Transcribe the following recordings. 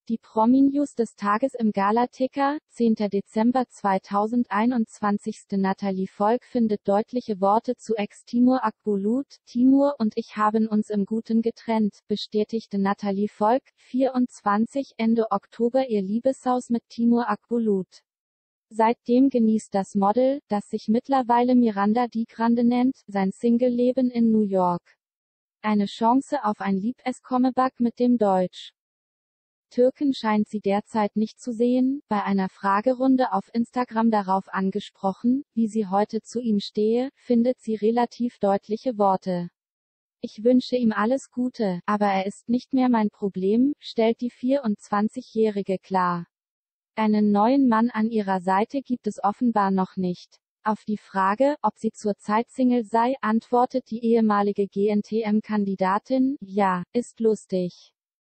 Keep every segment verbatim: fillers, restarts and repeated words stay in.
Die Promi-News des Tages im Gala-Ticker, zehnter Dezember zweitausendeinundzwanzig. Natalie Volk findet deutliche Worte zu Ex Timur Akbulut. Timur und ich haben uns im Guten getrennt, bestätigte Natalie Volk, vierundzwanzig, Ende Oktober ihr Liebeshaus mit Timur Akbulut. Seitdem genießt das Model, das sich mittlerweile Miranda Di Grande nennt, sein Single-Leben in New York. Eine Chance auf ein Liebes-Comeback mit dem Deutsch Türken scheint sie derzeit nicht zu sehen. Bei einer Fragerunde auf Instagram darauf angesprochen, wie sie heute zu ihm stehe, findet sie relativ deutliche Worte. Ich wünsche ihm alles Gute, aber er ist nicht mehr mein Problem, stellt die vierundzwanzigjährige klar. Einen neuen Mann an ihrer Seite gibt es offenbar noch nicht. Auf die Frage, ob sie zurzeit Single sei, antwortet die ehemalige G N T M-Kandidatin, ja, ist lustig.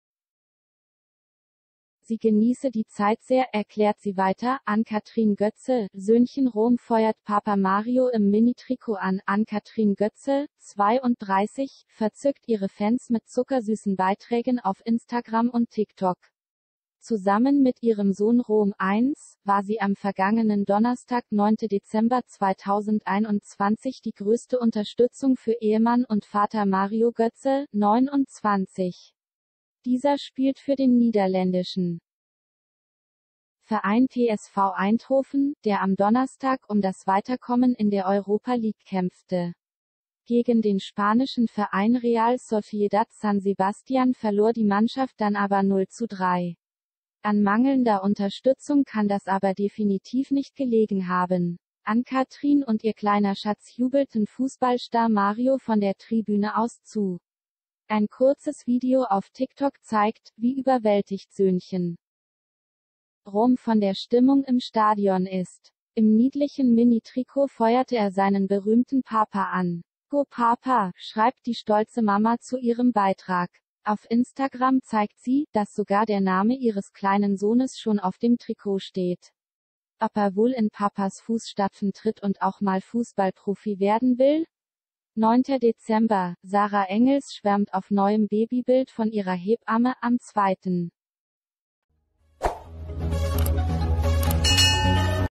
Sie genieße die Zeit sehr, erklärt sie weiter. Ann-Kathrin Götze, Söhnchen Rom feuert Papa Mario im Mini-Trikot an. Ann-Kathrin Götze, zweiunddreißig, verzückt ihre Fans mit zuckersüßen Beiträgen auf Instagram und TikTok. Zusammen mit ihrem Sohn Rom eins, war sie am vergangenen Donnerstag, neunter Dezember zweitausendeinundzwanzig die größte Unterstützung für Ehemann und Vater Mario Götze, neunundzwanzig. Dieser spielt für den niederländischen Verein P S V Eindhoven, der am Donnerstag um das Weiterkommen in der Europa League kämpfte. Gegen den spanischen Verein Real Sociedad San Sebastian verlor die Mannschaft dann aber null zu drei. An mangelnder Unterstützung kann das aber definitiv nicht gelegen haben. Ann-Kathrin und ihr kleiner Schatz jubelten Fußballstar Mario von der Tribüne aus zu. Ein kurzes Video auf TikTok zeigt, wie überwältigt Söhnchen Rom von der Stimmung im Stadion ist. Im niedlichen Mini-Trikot feuerte er seinen berühmten Papa an. Go Papa, schreibt die stolze Mama zu ihrem Beitrag. Auf Instagram zeigt sie, dass sogar der Name ihres kleinen Sohnes schon auf dem Trikot steht. Ob er wohl in Papas Fußstapfen tritt und auch mal Fußballprofi werden will? neunter Dezember, Sarah Engels schwärmt auf neuem Babybild von ihrer Hebamme. Am zweiten